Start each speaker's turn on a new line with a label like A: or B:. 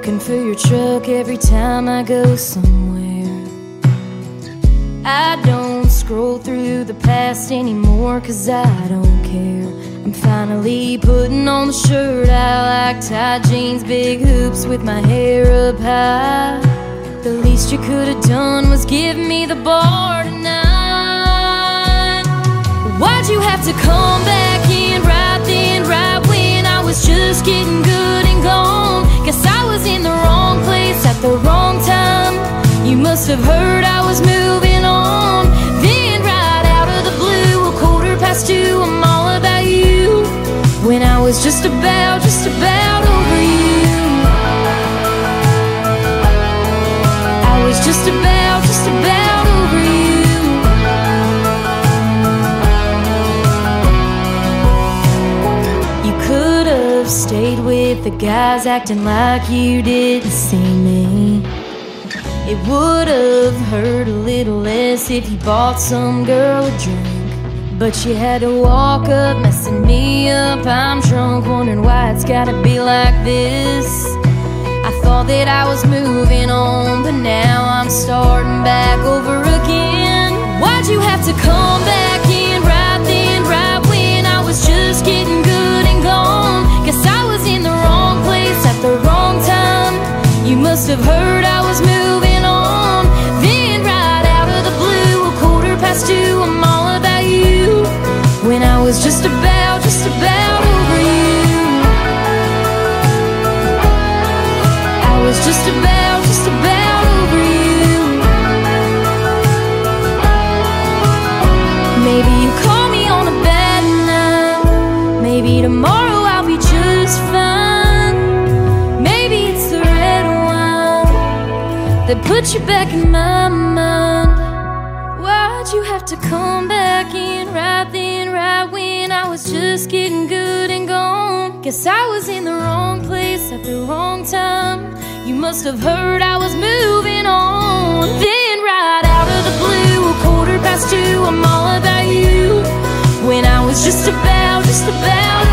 A: looking for your truck every time I go somewhere. I don't scroll through the past anymore, 'cause I don't care. I'm finally putting on the shirt I like, tight jeans, big hoops with my hair up high. The least you could have done was give me the bar tonight. Why'd you have to come back in right then, right when I was just getting good and gone? Guess I was in the wrong place at the wrong time. You must have heard I was moving on. Then right out of the blue, 2:15, I'm all about you, when I was just about over you. I was just about over you. You could have stayed with the guys acting like you didn't see me. It would have hurt a little less if you bought some girl a drink, but you had to walk up, messing me up. I'm drunk, wondering why it's gotta be like this. I thought that I was moving on, but now I'm starting back over again. Why'd you have to come back in right then, right when I was just getting good and gone? Guess I was in the wrong place at the wrong time. You must have heard I was moving on. Then right out of the blue, 2:15, I'm all about you, when I was just about over you. I was just about over you. Maybe you call me on a bad night. Maybe tomorrow I'll be just fine. Maybe it's the red wine that put you back in my mind. Why'd you have to come back in right then, right when I was just getting good and gone? Guess I was in the wrong place at the wrong time. You must have heard I was moving on. Then right out of the blue, 2:15, I'm all about you, when I was just about